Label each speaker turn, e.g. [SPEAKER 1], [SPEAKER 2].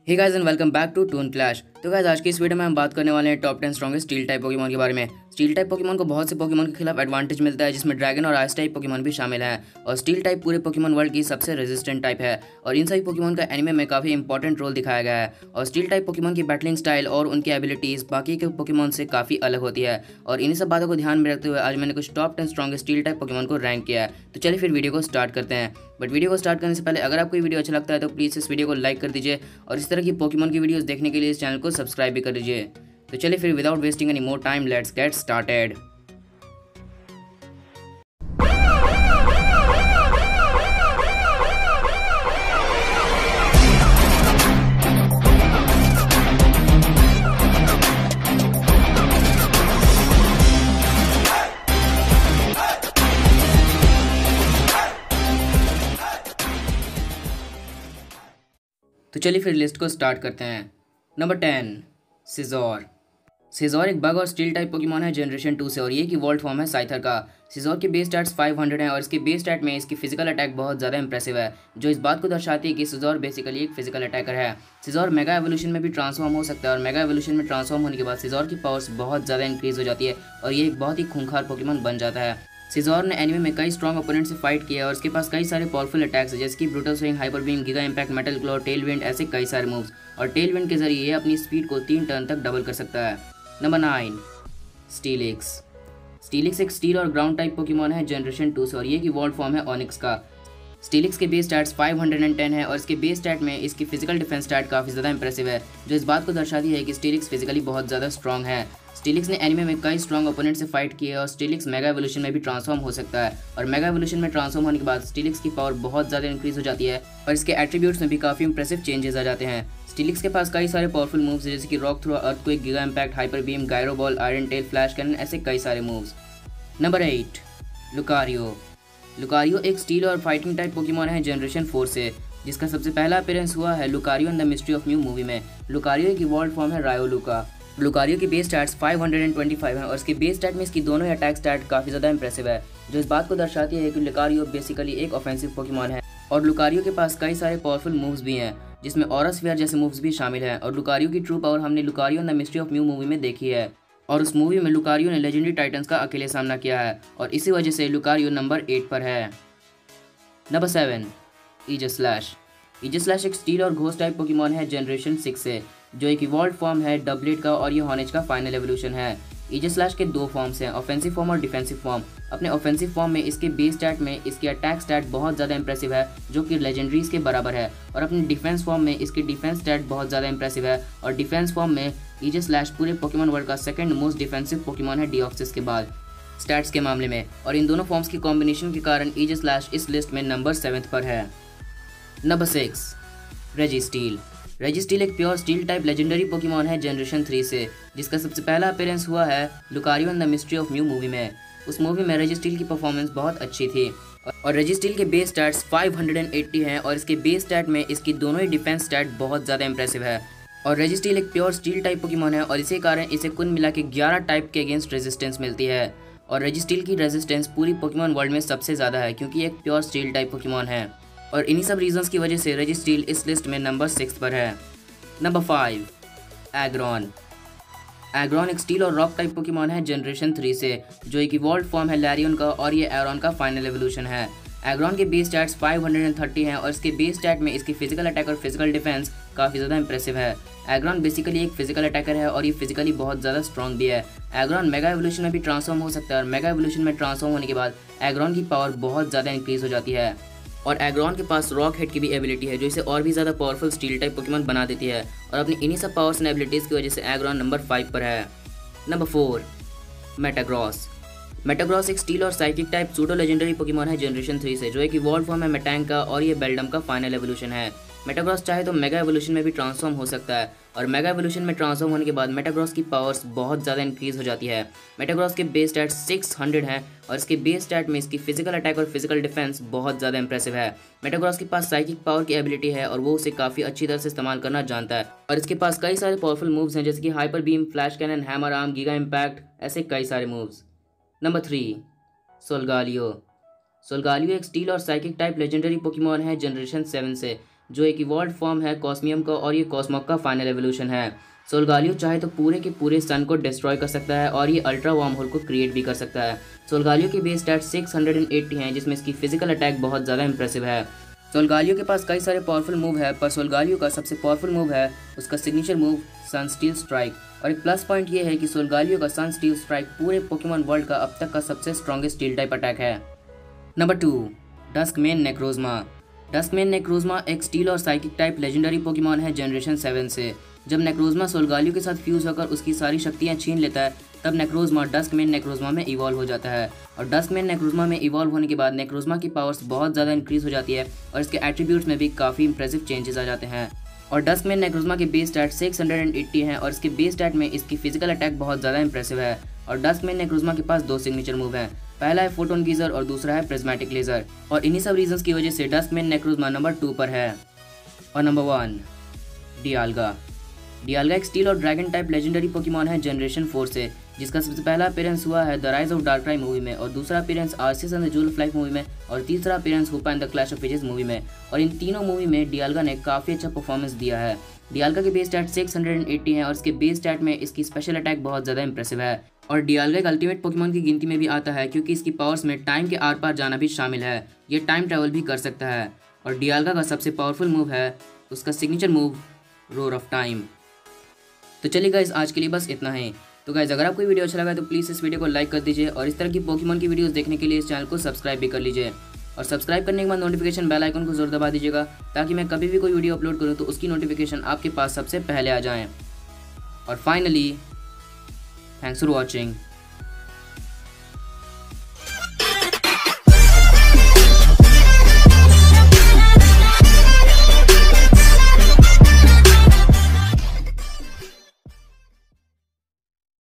[SPEAKER 1] Hey guys and welcome back to Toon Clash. तो guys आज की इस वीडियो में हम बात करने वाले हैं top 10 strongest steel type Pokemon के बारे में। स्टील टाइप पोकेमॉन को बहुत से पोकेमॉन के खिलाफ एडवांटेज मिलता है, जिसमें ड्रैगन और आइस टाइप पोकेमॉन भी शामिल हैं। और स्टील टाइप पूरे पोकेमॉन वर्ल्ड की सबसे रेजिस्टेंट टाइप है और इन सभी पोकेमॉन का एनिमे में काफी इंपॉर्टेंट रोल दिखाया गया है। और स्टील टाइप पोकेमॉन की बैटलिंग स्टाइल और उनकी एबिलिटीज बाकी के पोकेमॉन से काफी अलग होती है। और इन्हीं सब बातों को ध्यान में रखते हुए आज मैंने कुछ top 10 strongest steel type Pokemon को रैंक किया है। तो चलिए फिर वीडियो को स्टार्ट करते हैं। बट वीडियो को स्टार्ट करने से पहले अगर आपको ये वीडियो अच्छा लगता है तो प्लीज़ इस वीडियो को लाइक कर दीजिए और इस तरह की पोकेमॉन की वीडियोस देखने के लिए इस चैनल को सब्सक्राइब भी कर दीजिए। तो चलिए फिर without wasting any more time let's get started. तो चलिए फिर लिस्ट को स्टार्ट करते हैं। नंबर 10 सिजोर। सिजोर एक बग और स्टील टाइप पोकेमॉन है जनरेशन 2 से और ये की वॉल्ट फॉर्म है साइथर का। सिजोर के बेस स्टैट्स 500 हैं और इसके बेस स्टैट में इसकी फिजिकल अटैक बहुत ज़्यादा इंप्रेसिव है, जो इस बात को दर्शाती है कि सिजोर बेसिकली एक फिजिकल अटैकर है। सिजोर मेगा एवोल्यूशन में भी ट्रांसफॉर्म हो सकता है और मेगा एवोल्यूशन में ट्रांसफॉर्म होने के बाद सिजोर की पावर्स बहुत ज़्यादा इंक्रीज हो जाती है और ये एक बहुत ही खूंखार पोकेमॉन बन जाता है। सिजोर ने एनिमे में कई स्ट्रॉन्ग ओपोनेंट से फाइट किया और उसके पास कई सारे पावरफुल अटैक्स हैं, जैसे कि brutal swing, hyper beam, giga impact, metal claw, tail wind, ऐसे कई सारे मूव्स। और टेल विंड के जरिए ये अपनी स्पीड को 3 टर्न तक डबल कर सकता है। Number 9 Steelix. स्टीलिक्स एक स्टील और ग्राउंड टाइप पोकेमॉन है जनरेशन 2 से और ये की वॉल्ड फॉर्म है ऑनिक्स का। स्टीलिक्स के बेस स्टैट्स 510 है और इसके बेस स्टैट में इसकी फिजिकल डिफेंस स्टैट काफ़ी ज़्यादा इंप्रेसिव है, जो इस बात को दर्शाती है कि स्टीलिक्स फिजिकली बहुत ज़्यादा स्ट्रॉन्ग है। स्टीलिक्स ने एनिमे में कई स्ट्रॉन्ग ओपोनेंट से फाइट किए और स्टीलिक्स मेगा एवोल्यूशन में भी ट्रांसफॉर्म हो सकता है और मेगा एवोल्यूशन में ट्रांसफॉर्म होने के बाद स्टीलिक्स की पावर बहुत ज़्यादा इंक्रीज हो जाती है और इसके एट्रीब्यूट्स में भी काफ़ी इंप्रेसिव चेंजेस आ जाते हैं। स्टीलिक्स के पास कई सारे पावरफुल मूव्स जैसे कि rock throw, earthquake, giga impact, hyper beam, gyro ball, iron tail, flash cannon, ऐसे कई सारे मूव्स। Number 8 Lucario. लुकारियो एक स्टील और फाइटिंग टाइप पोकेमॉन है जनरेशन 4 से, जिसका सबसे पहला अपीयरेंस हुआ है Lucario and the mystery of Mew movie में। लुकारियो की इवॉल्व्ड फॉर्म है रायोलू का। लुकारियो की बेस स्टैट्स 525 है और इसके बेस स्टैट में इसकी दोनों ही अटैक स्टैट काफ़ी ज़्यादा इंप्रेसिव है, जो इस बात को दर्शाती है कि लुकारियो बेसिकली एक ऑफेंसिव पोकेमॉन है। और लुकारियो के पास कई सारे पावरफुल मूव्स भी हैं, जिसमें ऑरा स्फीयर जैसे मूव्स भी शामिल हैं। और लुकारियो की ट्रू पावर हमने Lucario and the mystery of Mew movie में देखी है और उस मूवी में लुकारियो ने लेजेंडरी टाइटन्स का अकेले सामना किया है और इसी वजह से लुकारियो नंबर 8 पर है। नंबर 7 ईजस्लैश। ईजस्लैश एक स्टील और घोस्ट टाइप पोकेमॉन है जनरेशन 6 से, जो एक इवॉल्व्ड फॉर्म है डबलेट का और ये हॉनेज का फाइनल एवोल्यूशन है। ईजस्लैश के 2 फॉर्म्स हैं, ऑफेंसिव फॉर्म और डिफेंसिव फॉर्म। अपने ऑफेंसिव फॉर्म में इसके बेस स्टैट में इसकी अटैक स्टैट बहुत ज़्यादा इंप्रेसिव है, जो कि लेजेंडरीज के बराबर है। और अपने डिफेंस फॉर्म में इसकी डिफेंस स्टैट बहुत ज़्यादा इंप्रेसिव है और डिफेंस फॉर्म में ईजस्लैश पूरे पोकेमॉन वर्ल्ड का सेकंड मोस्ट डिफेंसिव पोकेमॉन है डीऑक्सिस के बाद स्टैट्स के मामले में। और इन दोनों फॉर्म्स की कॉम्बिनेशन के कारण ईजस्लैश इस लिस्ट में नंबर 7 पर है। Number 6 Registeel. रेजिस्टील एक pure steel type legendary Pokemon है जनरेशन 3 से, जिसका सबसे पहला अपीयरेंस हुआ है Lucario and the mystery of Mew movie में। उस मूवी में रेजिस्टील की परफॉर्मेंस बहुत अच्छी थी और रेजिस्टील के बेस स्टैट्स 580 हैं और इसके बेस स्टैट में इसकी दोनों ही डिफेंस स्टैट बहुत ज़्यादा इंप्रेसिव है। और रेजिस्टील एक प्योर स्टील टाइप पोकेमॉन है और इसी कारण इसे कुल मिला के 11 टाइप के अगेंस्ट रेजिस्टेंस मिलती है। और रेजिस्टील की रेजिस्टेंस पूरी पोकेमॉन वर्ल्ड में सबसे ज़्यादा है, क्योंकि एक प्योर स्टील टाइप पोकेमॉन है। और इन्हीं सब रीजंस की वजह से रेजिस्टील इस लिस्ट में नंबर 6 पर है। नंबर 5 एग्रॉन। एग्रॉन एक स्टील और रॉक टाइप पोकेमॉन है जनरेशन 3 से, जो एक इवॉल्व्ड फॉर्म है लैरियन का और ये एरॉन का फाइनल एवोल्यूशन है। एग्रॉन के बेस स्टैट्स 530 हैं और इसके बेस स्टैट में इसकी फिजिकल अटैक और फिजिकल डिफेंस काफ़ी ज़्यादा इंप्रेसिव है। एग्रॉन बेसिकली एक फिजिकल अटैकर है और ये फिजिकली बहुत ज़्यादा स्ट्रॉन्ग भी है। एग्रॉन मेगा एवोल्यूशन में भी ट्रांसफॉर्म हो सकता है और मेगा एवोल्यूशन में ट्रांसफॉर्म होने के बाद एग्रॉन की पावर बहुत ज़्यादा इंक्रीज हो जाती है। और एग्रॉन के पास रॉक हेड की भी एबिलिटी है, जो इसे और भी ज़्यादा पावरफुल स्टील टाइप पोकेमॉन बना देती है। और अपनी इन्हीं सब पावर्स एंड एबिलिटीज़ की वजह से एग्रॉन नंबर 5 पर है। Number 4 Metagross. मेटाग्रॉस एक स्टील और psychic type pseudo legendary Pokemon है जनरेशन 3 से, जो एक इवॉल्व फॉर्म है मेटैंग का और ये बेल्डम का फाइनल एवोल्यूशन है। मेटाग्रॉस चाहे तो मेगा एवोल्यूशन में भी ट्रांसफॉर्म हो सकता है और मेगा एवोल्यूशन में ट्रांसफॉर्म होने के बाद मेटाग्रॉस की पावर्स बहुत ज़्यादा इंक्रीज हो जाती है। मेटाग्रॉस के बेस स्टैट 600 हैं और इसके बेस स्टैट में इसकी फिजिकल अटैक और फिजिकल डिफेंस बहुत ज़्यादा इंप्रेसिव है। मेटाग्रॉस के पास साइकिक पावर की एबिलिटी है और वो उसे काफ़ी अच्छी तरह से इस्तेमाल करना जानता है और इसके पास कई सारे पावरफुल मूव्स हैं, जैसे कि hyper beam, flash cannon, hammer arm, giga impact, ऐसे कई सारे मूव्स। नंबर 3 सोल्गालियो। सोल्गालियो एक स्टील और साइकिक टाइप लेजेंडरी पोकेमॉन है जनरेशन 7 से, जो एक इवॉल्व फॉर्म है कॉस्मियम का, और ये कॉस्मॉक का फाइनल एवोल्यूशन है। सोलगालियो चाहे तो पूरे के पूरे सन को डिस्ट्रॉय कर सकता है और ये अल्ट्रा वार्म होल को क्रिएट भी कर सकता है। सोलगालियो के बेस स्टैट 680 हैं, जिसमें इसकी फिजिकल अटैक बहुत ज़्यादा इंप्रेसिव है। सोलगालियो के पास कई सारे पावरफुल मूव है, पर सोलगालियो का सबसे पावरफुल मूव है उसका signature move sunsteel strike. और एक प्लस पॉइंट ये है कि सोलगालियो का सन स्टील स्ट्राइक पूरे पोकेमॉन वर्ल्ड का अब तक का सबसे स्ट्रॉन्गेस्ट स्टील टाइप अटैक है। Number 2, Dusk Mane Necrozma. Dusk Mane Necrozma एक स्टील और साइकिक टाइप लेजेंडरी पोकेमॉन है जनरेशन 7 से। जब नेक्रोज़मा सोलगालियो के साथ फ्यूज होकर उसकी सारी शक्तियाँ छीन लेता है, तब नेक्रोज़मा डस्कमेन नेक्रोज़मा में इवॉल्व हो जाता है। और डस्कमेन नेक्रोज़मा में इवॉल्व होने के बाद नेक्रोज़मा की पावर्स बहुत ज़्यादा इंक्रीज हो जाती है और इसके एट्रीब्यूट्स में भी काफ़ी इंप्रेसिव चेंजेस आ जाते हैं। और डस्कमेन नेक्रोज़मा के बेस स्टैट 680 हैं और इसके बेस स्टैट में इसकी फिजिकल अटैक बहुत ज़्यादा इंप्रेसिव है। और डस्कमेन नेक्रोज़मा के पास 2 सिग्नेचर मूव हैं, पहला है फोटोन गीजर और दूसरा है प्रिज्मेटिक लेजर। और इन्हीं सब रीजंस की वजह से डस्कमेन नेक्रोज़मा नंबर 2 पर है। और नंबर 1, डियाल्गा। डियाल्गा एक स्टील और ड्रैगन टाइप लेजेंडरी पोकेमॉन है जनरेशन 4 से, जिसका सबसे पहला अपीयरेंस हुआ है the rise of Darkrai movie में, और दूसरा appearance Arceus and the jewel of life movie में, और तीसरा appearance Hoopa and the clash of ages movie में। और इन तीनों मूवी में डियाल्गा ने काफ़ी अच्छा परफॉर्मेंस दिया है। डियाल्गा के बेस स्टैट 680 हैं और इसके बेस स्टैट में इसकी स्पेशल अटैक बहुत ज़्यादा इंप्रेसिव है। और डियाल्गा एक अल्टीमेट पोकेमॉन की गिनती में भी आता है, क्योंकि इसकी पावर्स में टाइम के आर पार जाना भी शामिल है। ये टाइम ट्रैवल भी कर सकता है। और डियाल्गा का सबसे पावरफुल मूव है उसका signature move roar of time. तो चलिए गाइस, आज के लिए बस इतना ही। तो गाइस, अगर आपको वीडियो अच्छा लगा तो प्लीज़ इस वीडियो को लाइक कर दीजिए और इस तरह की पोकेमॉन की वीडियोस देखने के लिए इस चैनल को सब्सक्राइब भी कर लीजिए। और सब्सक्राइब करने के बाद नोटिफिकेशन बेल आइकन को जरूर दबा दीजिएगा, ताकि मैं कभी भी कोई वीडियो अपलोड करूँ तो उसकी नोटिफिकेशन आपके पास सबसे पहले आ जाए। और फाइनली, थैंक्स फॉर वॉचिंग।